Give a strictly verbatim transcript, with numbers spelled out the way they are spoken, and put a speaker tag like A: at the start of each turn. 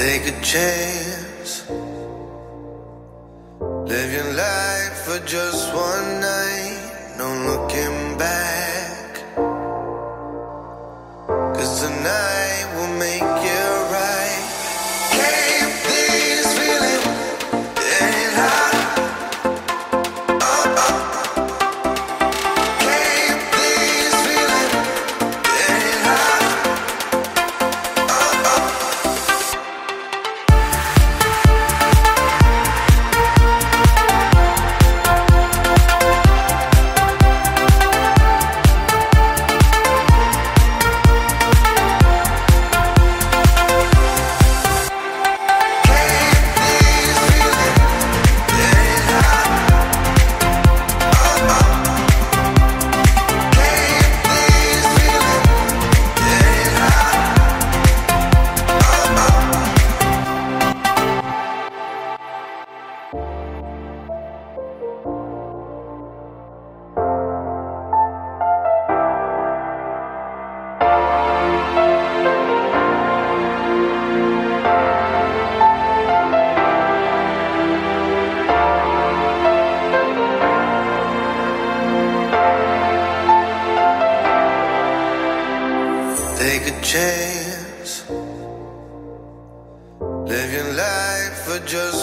A: Take a chance. Live your life for just one night. No looking back. 'Cause tonight will make you right. Keep this feeling getting hot. Oh, oh. Keep this feeling getting hot. Oh, oh. Take a chance. Live your life for just